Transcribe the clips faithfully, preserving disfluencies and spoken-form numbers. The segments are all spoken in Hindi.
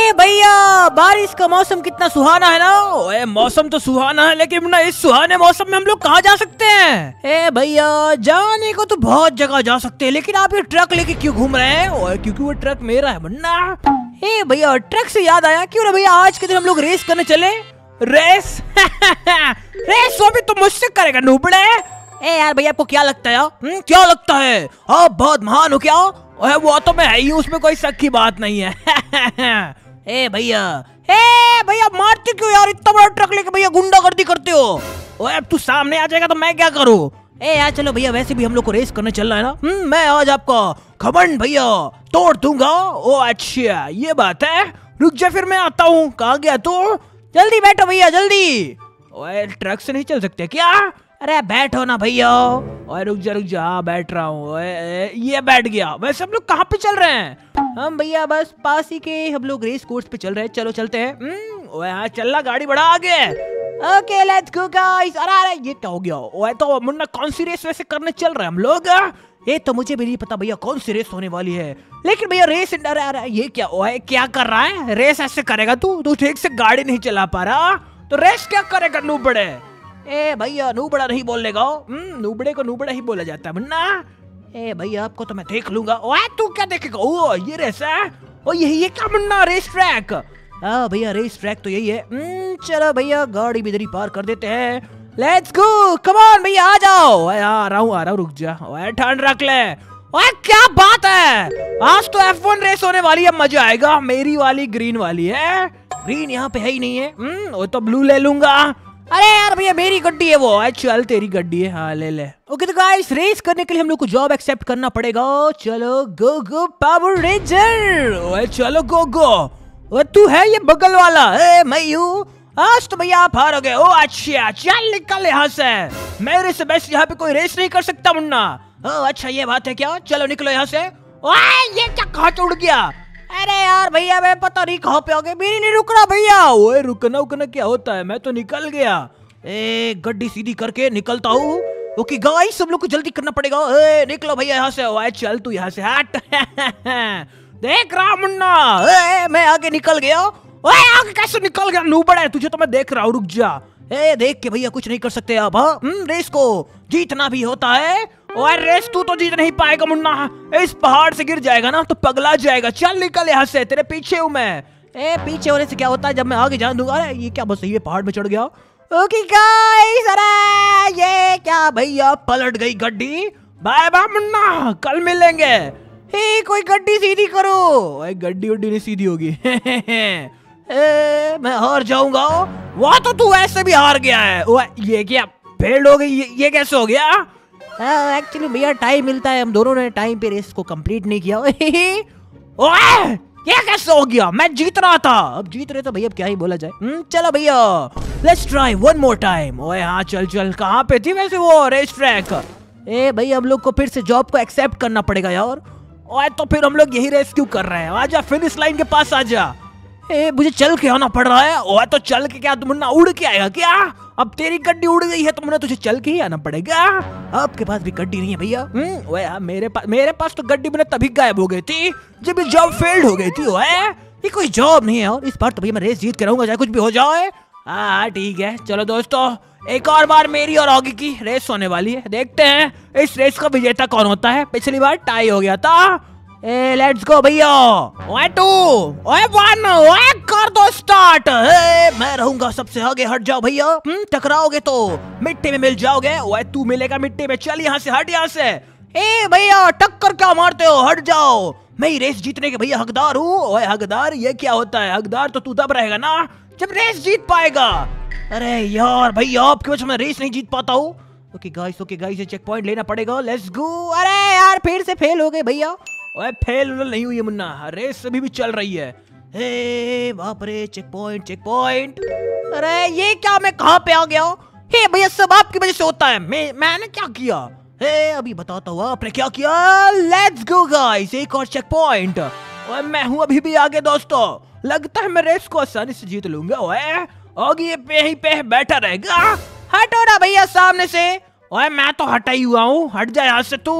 ए भैया, बारिश का मौसम कितना सुहाना है ना। ओए मौसम तो सुहाना है, लेकिन ना इस सुहाने मौसम में हम लोग कहाँ जा सकते हैं? ए भैया, जाने को तो बहुत जगह जा सकते हैं, लेकिन आप ये ट्रक लेके क्यों घूम रहे हैं? ओए क्योंकि वो ट्रक मेरा है मुन्ना। ए भैया, ट्रक से याद आया, क्यों ना भैया आज के दिन हम लोग रेस करने चले। रेस रेस वो भी तो मुझसे करेगा नूबड़े। ए यार भैया, आपको क्या लगता है? हुँ? क्या लगता है? आप बहुत महान हो क्या? ओए वो तो मैं है ही, उसमें कोई शक की बात नहीं है। ए भैया, ए भैया मारते क्यों यार? इतना बड़ा ट्रक लेके भैया गुंडागर्दी करते हो। ओए अब तू सामने आ जाएगा तो मैं क्या करूँ? ए यार चलो भैया, वैसे भी हम लोग को रेस करने चल रहा है ना। हम्म मैं आज आपका घमंड भैया तोड़ दूंगा। ओ अच्छा ये बात है, रुक जा फिर मैं आता हूँ। कहाँ गया तू? जल्दी बैठो भैया जल्दी। ओए ट्रक से नहीं चल सकते क्या? अरे बैठो ना भैया। ओए रुक जा रुक जा, हाँ बैठ रहा हूँ। ओए ये बैठ गया। वैसे हम लोग कहाँ पे चल रहे हैं? हम भैया बस पास ही के हम लोग रेस कोर्स पे चल रहे हैं। चलो चलते हैं। ओए हाँ चल रहा, गाड़ी बढ़ा आगे। Okay let's go guys. अरे अरे ये क्या हो गया? ओए तो मुन्ना कौन सी रेस वैसे करने चल रहे हैं हम लोग? ये तो मुझे भी नहीं पता भैया कौन सी रेस होने वाली है, लेकिन भैया रेस। अरे अरे ये क्या? ओए क्या कर रहा है? रेस ऐसे करेगा तू? तू ठीक से गाड़ी नहीं चला पा रहा तो रेस क्या करेगा नूबड़े? ए भैया नूबड़ा नहीं बोलने का। नूबड़े को नूबड़ा ही बोला जाता है मुन्ना। ए भैया आपको तो मैं देख लूंगा। ओए तू क्या देखेगा? ओ ये रेस है। ओ ये ये क्या मुन्ना? Race track. हाँ भैया रेस ट्रैक तो यही है। चलो भैया गाड़ी भी इधर ही पार कर देते हैं। लेट्स गो, कम ऑन भैया आ जाओ। आ रहा हूँ आ रहा हूँ, रुक जा। ओए ठंड रख ले। ओए क्या बात है, आज तो एफ वन रेस होने वाली है, मजा आएगा। मेरी वाली ग्रीन वाली है, ग्रीन यहाँ पे है ही नहीं है। हम्म वो तो ब्लू ले लूंगा। अरे यार भैया मेरी गड्डी है वो। चल तेरी गड्डी है, हाँ ले ले। ओके तो गाइस रेस करने के लिए हम लोग को जॉब एक्सेप्ट करना पड़ेगा। चलो गो गो पावर रेंजर। ओए चलो गो गो। ओए तू है ये बगल वाला? ए मैं हूँ। आज तो भैया आप हारोगे। ओ अच्छा चल निकल यहाँ से, मेरे से बेस्ट यहाँ पे कोई रेस नहीं कर सकता मुन्ना। ओ अच्छा ये बात है क्या? चलो निकलो यहाँ से। ओए ये क्या कहाँ से उड़ गया? अरे यार भैया मैं पता नहीं कहाँ पे आ गए, मेरी नहीं रुक रहा भैया। ओए रुकना रुकना क्या होता है, मैं तो निकल गया। ए गड्डी सीधी करके निकलता हूँ। ओके गाइस हम लोग को जल्दी करना पड़ेगा। ए निकलो भैया यहाँ से। ओए चल तू यहाँ से हट। देख रहा मुन्ना, ए मैं आगे निकल गया। ओए आगे कैसे निकल गया नूबड़ा? तुझे तो मैं देख रहा हूँ, रुक जा। ए देख के भैया कुछ नहीं कर सकते आप। हाँ रेस को जीतना भी होता है। और रेस तू तो जीत नहीं पाएगा मुन्ना, इस पहाड़ से गिर जाएगा ना तो पगला जाएगा। चल निकल यहाँ से, तेरे पीछे हूँ मैं। ए पीछे होने से क्या होता है, जब मैं आगे जान दूंगा। अरे ये क्या बस ये पहाड़ में चढ़ गया। ओके गाइस, अरे ये क्या भैया पलट गई गड्डी। बाय बाय मुन्ना, कल मिलेंगे। हे कोई गड्डी सीधी करो। ओए गड्डी उड्डी नहीं सीधी होगी। ए, मैं हार जाऊंगा। वो तो तू ऐसे भी हार गया है। ओए ये क्या फेल हो गई? ये, ये कैसे हो गया? एक्चुअली भैया टाइम मिलता है, हम दोनों ने टाइम पे रेस को कंप्लीट नहीं किया। ओए ये कैसे हो गया? मैं जीत रहा था। अब जीत रहे तो भैया क्या ही बोला जाए। हुँ? चलो भैया let's try one more time. ओए हाँ चल चल। कहाँ पे थी वैसे वो रेस ट्रैक? ए भैया हम लोग को फिर से जॉब को एक्सेप्ट करना पड़ेगा यार। ओए तो फिर हम लोग यही रेस क्यों कर रहे हैं? आजा फिनिश लाइन के पास आजा। ए मुझे चल के आना पड़ रहा है। ओए तो चल के क्या मुन्ना उड़ के आएगा क्या? अब तेरी गड्डी उड़ गई है तो मुन्ना तुझे चल के ही आना पड़ेगा। आपके पास भी गड्डी नहीं है भैया? हम्म ओए हाँ मेरे पास मेरे पास तो गड्डी मुन्ना तभी गायब हो गई थी जब ये जॉब फेल्ड हो गई थी। ओए ये कोई जॉब नहीं है और इस बार तो भैया मैं रेस जीत के रहूंगा चाहे कुछ भी हो जाए। हाँ ठीक है चलो दोस्तों, एक और बार मेरी और ऑगी की रेस होने वाली है। देखते हैं इस रेस का विजेता कौन होता है। पिछली बार टाई हो गया था। ए लेट्स गो भैया। ओए टू, ओए वन, ओए कर दो स्टार्ट। ए मैं रहूंगा सबसे आगे, हट जाओ भैया। हम्म टकराओगे तो मिट्टी में मिल जाओगे। ओए तू मिलेगा मिट्टी में, चल यहाँ से, हट यहाँ से। ए भैया टक्कर क्या मारते हो, हट जाओ। मैं ही रेस जीतने के भैया हकदार हूँ। ओए हकदार ये क्या होता है? हकदार तो तू तब रहेगा ना जब रेस जीत पाएगा। अरे यार भैया आपकी वजह से मैं रेस नहीं जीत पाता हूँ। ओके गाइस ओके गाइस ये चेक पॉइंट लेना पड़ेगा। Let's go. अरे यार फिर से फेल हो गए भैया। ओए फेल नहीं हुई है मुन्ना, रेस अभी भी चल रही है। हे बाप रे, चेक पॉइंट चेक पॉइंट। अरे ये क्या, मैं कहाँ पे आ गया? हे भैया सब आपकी वजह से होता है। मैं मैंने क्या किया? हे अभी बताता हूँ आपने क्या किया। लेट्स गो गाइस, एक और चेक पॉइंट। ओए मैं हूँ अभी भी आगे दोस्तों, लगता है मैं रेस को आसानी से जीत लूंगा। ओए आगे पे ही पे बैठा रहेगा। हटो ना भैया सामने से। ओए मैं तो हटा ही हुआ हूँ, हट जा यहाँ से तू।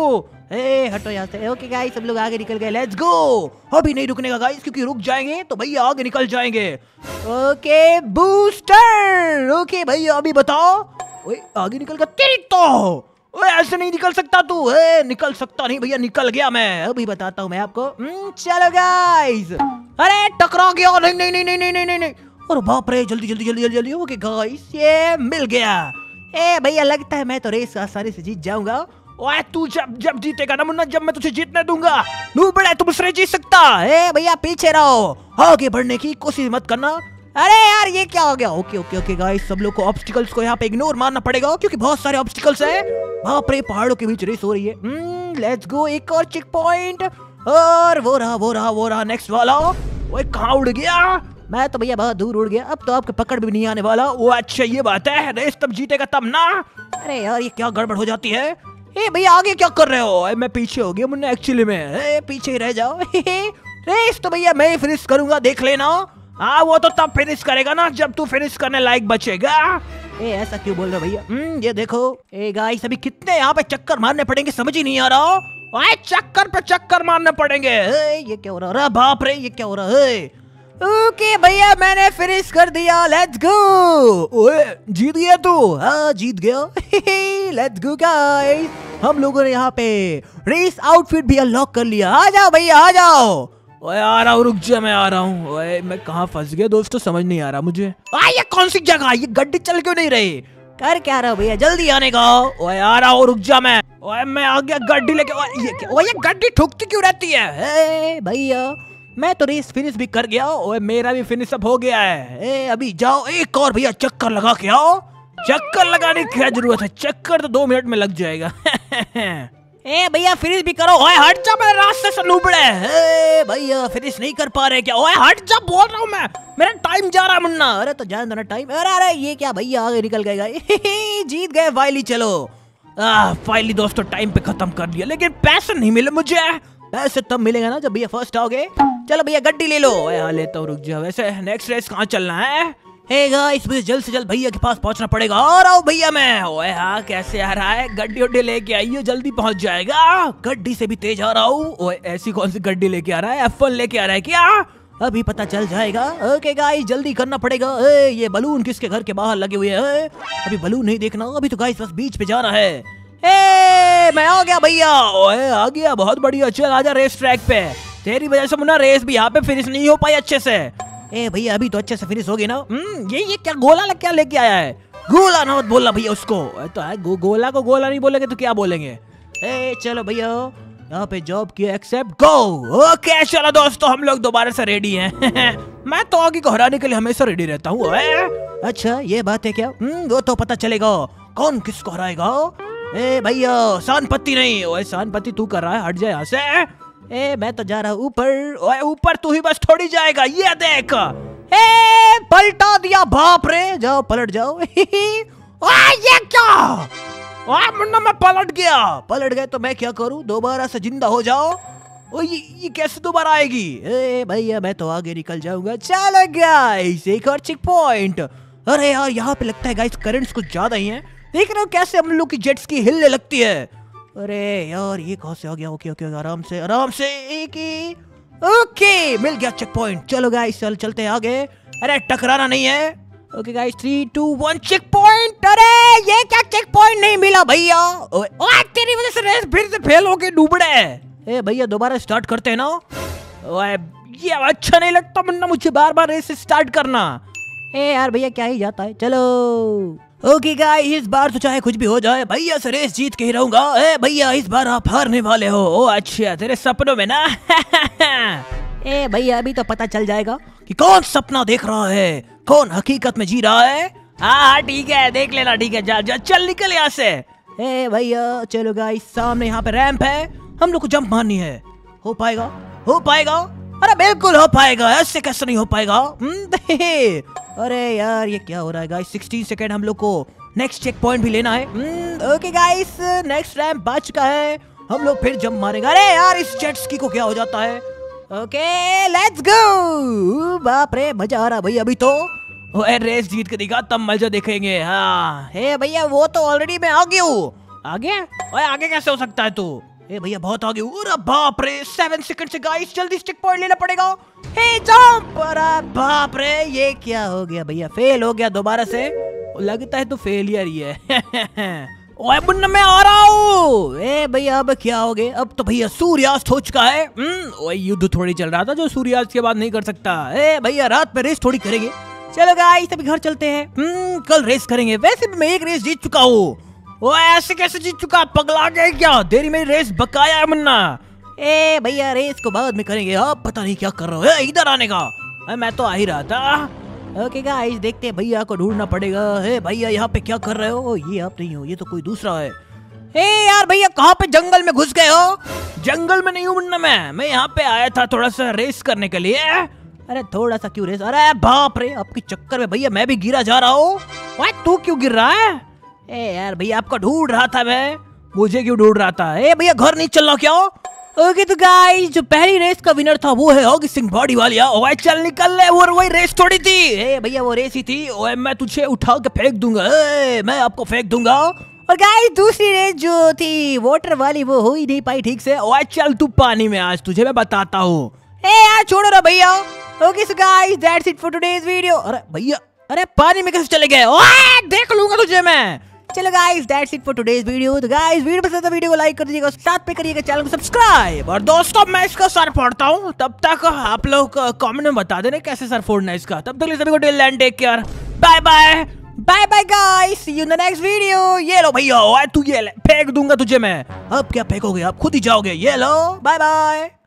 ए हटो यहाँ से। ओके गाइस सब लोग आगे निकल गए, लेट्स गो। अभी नहीं रुकने का गाइस, क्योंकि रुक जाएंगे तो भैया आगे निकल जाएंगे। ओके बूस्टर, ओके भैया अभी बताओ। ओए आगे निकल गया तेरी तो। ओए ऐसे नहीं निकल सकता तू। ए निकल सकता नहीं भैया, निकल गया मैं। अभी बताता हूँ मैं आपको। चलो गाइस, अरे टकरा गया। नहीं नहीं नहीं नहीं नहीं नहीं नहीं, और बाप रे जल्दी जल्दी जल्दी जल्दी जल्दी। ओके गाइस ये मिल गया। ए भैया लगता है मैं तो रेस आसानी से जीत जाऊंगा। ओए तू जब जब जीतेगा ना मुन्ना, जब मैं तुझे जीतने दूंगा। नू बड़ा तुम उससे जीत सकता। ए भैया पीछे रहो, आगे बढ़ने की कोशिश मत करना। अरे यार ये क्या हो गया। ओके ओके ओके गाइस सब लोग को ऑब्स्टिकल्स को यहाँ पे इग्नोर मारना पड़ेगा, क्योंकि बहुत सारे ऑब्स्टिकल्स हैं। बाप रे पहाड़ों के बीच रेस हो रही है। लेट्स गो, एक और चेक पॉइंट। और वो रहा वो रहा वो रहा नेक्स्ट वाला। ओए कहाँ उड़ गया। मैं तो भैया बहुत दूर उड़ गया, अब तो आपके पकड़ भी नहीं आने वाला। वो अच्छा ये बात है, रेस तब जीतेगा तब ना। अरे यार ये क्या गड़बड़ हो जाती है। ए भैया आगे क्या कर रहे हो। मैं पीछे हो गया मुन्ना एक्चुअली में। ए, पीछे ही रह जाओ। रेस तो भैया मैं ही फिनिश करूंगा, देख लेना। हाँ वो तो तब फिनिश करेगा ना जब तू फिनिश करने लायक बचेगा। ए ऐसा क्यों बोल रहे भैया। हम्म ये देखो। ए गाइस अभी कितने यहाँ पे चक्कर मारने पड़ेंगे समझ ही नहीं आ रहा। ओए चक्कर पे चक्कर मारने पड़ेंगे। ए, ये क्या हो रहा है। बाप रे ये क्या हो रहा है। ओके भैया मैंने फिनिश कर दिया, लेट्स गो। ओए जीत गया तू। हाँ जीत गया। लेट्स गो गाइस, हम लोगों ने यहाँ पे रेस आउटफिट भी अनलॉक कर लिया। आ जाओ भैया आ जाओ। ओए आ रहा हूँ, रुक जा मैं आ रहा हूँ। ओए मैं कहाँ फंस गया दोस्तों, समझ नहीं आ रहा मुझे। आ ये कौन सी जगह, ये गड्डी चल क्यों नहीं रही। कर क्या रहा भैया, जल्दी आने का। ओए आ रहा हूँ रुक जा मैं। ओए मैं आ गया गड्डी लेके। ओए ये क्या, ओए ये गड्डी ठुकती क्यों रहती है। भैया मैं तो रेस फिनिश भी कर गया। ओए मेरा भी फिनिश अप हो गया है। ए अभी जाओ एक और भैया चक्कर लगा के आओ। चक्कर लगाने की क्या जरूरत है, चक्कर तो दो मिनट में लग जाएगा। ए भैया फिनिश भी करो। ओए हट जा मेरे रास्ते से लूबड़े। ए भैया फिनिश नहीं कर पा रहे क्या। ओए हट जा बोल रहा हूँ मैं, मेरा टाइम जा रहा है मुन्ना। अरे तो जान देना टाइम। अरे अरे ये क्या भैया आगे निकल गए। जीत गए फाइनली। चलो फाइनली दोस्तों टाइम पे खत्म कर लिया, लेकिन पैसे नहीं मिले मुझे। पैसे तब मिलेगा ना जब भैया फर्स्ट आओगे। चलो भैया गड्डी ले लो। यहाँ लेता हूँ, रुक जाओ। वैसे नेक्स्ट रेस कहाँ चलना है। हे गाइस मुझे जल्द से जल्द भैया के पास पहुंचना पड़ेगा। आ रहा हूँ भैया मैं। ओए हाँ कैसे आ रहा है, गड्डी उड्डी लेके आइए, जल्दी पहुंच जाएगा। गड्डी से भी तेज आ रहा हूँ। ओए ऐसी कौन सी गड्डी लेके आ रहा है, एफ वन लेके आ रहा है क्या। अभी पता चल जाएगा। ओके गाइस जल्दी करना पड़ेगा। ए, ये बलून किसके घर के बाहर लगे हुए हैं। अभी बलून नहीं देखना, अभी तो गाइस बस बीच पे जा रहा है। ए, मैं आ गया भैया। ओए आ गया, बहुत बढ़िया। चल आजा रेस ट्रैक पे। तेरी वजह से मुन्ना रेस भी यहाँ पे फिनिश नहीं हो पाई अच्छे से। ए भैया अभी तो अच्छे से फिनिश होगी ना। हम्म ये ये क्या गोला लग क्या लेके आया है। गोला ना मत बोलना भैया उसको। तो है गो, गोला को गोला नहीं बोलेंगे तो क्या बोलेंगे। ए चलो भैया यहाँ पे जॉब किया एक्सेप्ट गो। ओके चलो दोस्तों हम लोग दोबारा से रेडी हैं। मैं तो आगे को हराने के लिए हमेशा रेडी रहता हूँ। अच्छा ये बात है क्या। हम्म वो तो पता चलेगा कौन किसको हराएगा। ए भैया सानपत्ती नहीं। ओए सानपत्ती तू कर रहा है, हट जाए यहाँ से। ए मैं तो जा रहा हूँ ऊपर। ओए ऊपर तू ही बस थोड़ी जाएगा, ये देख। ए पलटा दिया, बाप रे। जाओ पलट जाओ। ओए ये क्या। ओए मुन्ना मैं पलट गया। पलट गए तो मैं क्या करूँ, दोबारा से जिंदा हो जाओ। ओ ये, ये कैसे दोबारा आएगी। ए भैया मैं तो आगे निकल जाऊंगा। चलो गाइस एक और चेक पॉइंट। अरे यार यहाँ पे लगता है गाइस करंट्स कुछ ज्यादा ही है। देख रहे हो कैसे हम लोग की जेट्स की हिलने लगती है। अरे यार ये कहाँ से आ गया। ओके ओके आराम से आराम से। एक ही ओके मिल गया चेक पॉइंट। चलो गाइस चल चलते हैं आगे। अरे टकराना नहीं है। Okay guys three two one checkpoint. अरे ये क्या चेक पॉइंट नहीं मिला भैया। ओए तेरी वजह से रेस फिर से फेल हो गई डूबड़े। ए भैया दोबारा स्टार्ट करते हैं ना। ओए ये अच्छा नहीं लगता मुन्ना मुझे बार बार रेस स्टार्ट करना। ए यार भैया क्या ही जाता है। चलो ओके गाइस इस बार तो चाहे कुछ भी हो जाए भैया से रेस जीत के ही रहूंगा। ए भैया इस बार आप हारने वाले हो। ओ अच्छा तेरे सपनों में ना। ए भैया अभी तो पता चल जाएगा कि कौन सपना देख रहा है, कौन हकीकत में जी रहा है। हाँ ठीक है देख लेना। ठीक है जा जा चल निकल यहाँ से। ए भैया चलो गाइस सामने यहाँ पे रैंप है, हम लोग को जंप मारनी है। हो पाएगा हो पाएगा। अरे बिल्कुल हो पाएगा, ऐसे कैसे नहीं हो पाएगा। अरे यार ये क्या हो रहा है गाइस। सिक्सटीन सेकेंड हम लोग को नेक्स्ट चेक पॉइंट भी लेना है। ओके गाइस नेक्स्ट रैंप बच चुका है, हम लोग फिर जंप मारेंगे। अरे यार इस जेट स्की को क्या हो जाता है। Okay let's go. बाप रे मजा आ रहा भाई। अभी तो ओए रेस जीत के दिखा तब मजा देखेंगे। हाँ हे भैया वो तो ऑलरेडी मैं आ गया हूँ। आगे ओए आगे कैसे हो सकता है तू। ए भैया बहुत आगे, अरे बाप रे सेवन सेकंड से गाइस, जल्दी चेक पॉइंट लेना पड़ेगा। हे जंप, अरे बाप रे ये क्या हो गया भैया, फेल हो गया दोबारा से, लगता है तो फेलियर ही है। ओए मुन्ना मैं आ रहा हूँ। ए भैया अब क्या हो गया, अब तो भैया सूर्यास्त हो चुका है। ओए युद्ध थोड़ी चल रहा था जो सूर्यास्त के बाद नहीं कर सकता। ए भैया रात में रेस थोड़ी करेंगे, चलो गाइस अभी घर चलते हैं। हम्म कल रेस करेंगे, वैसे भी मैं एक रेस जीत चुका हूँ। वो ऐसे कैसे जीत चुका, पगला गए क्या, देरी मेरी रेस बकाया है मुन्ना। ए भैया रेस को बाद में करेंगे, आप पता नहीं क्या कर रहे हो, इधर आने का। मैं तो आ ही रहा था। ओके गाइस देखते हैं, भैया को ढूंढना पड़ेगा। हे भैया यहाँ पे क्या कर रहे हो, ये आप नहीं हो, ये तो कोई दूसरा है। ए यार भैया कहाँ पे जंगल में घुस गए हो। जंगल में नहीं हूँ मुन्ना, मैं मैं यहाँ पे आया था थोड़ा सा रेस करने के लिए। अरे थोड़ा सा क्यों रेस, अरे बाप रे आपके चक्कर में भैया मैं भी गिरा जा रहा हूँ। तू क्यों गिर रहा है। ए यार भैया आपको ढूंढ रहा था मैं, मुझे क्यों ढूंढ रहा था। ए भैया घर नहीं चल रहा क्या। ओके तो गाइस जो पहली रेस का विनर था वो है ऑगी सिंह बॉडी वालिया। ओए चल निकल ले, वो वही रेस थोड़ी थी। ए भैया वो रेस ही थी। ओए मैं तुझे उठा के फेंक दूंगा, ए मैं आपको फेंक दूंगा। और गाइस दूसरी रेस जो थी वाटर वाली वो हो ही नहीं पाई ठीक से। ओए चल तू पानी में, आज तुझे मैं बताता हूँ। ए यार छोड़ो ना भैया। Okay so guys that's it for today's video. अरे भैया अरे पानी में कैसे चले गए, ओए देख लूंगा तुझे मैं। चलो guys that's it for today's video. तो गाइस वीडियो पसंद है वीडियो को लाइक कर दीजिएगा, साथ में करिएगा चैनल को सब्सक्राइब। और दोस्तों मैं इसका सर फोड़ता हूँ, तब तक आप लोग कमेंट में बता देना कैसे सर फोड़ना है इसका। तब तक सभी को till then take care, bye bye bye bye guys, see you in the next video. ये लो भैया, तू ये ले, फेंक दूंगा तुझे मैं। अब क्या फेंकोगे, आप खुद ही जाओगे, ये लो बाय बाय।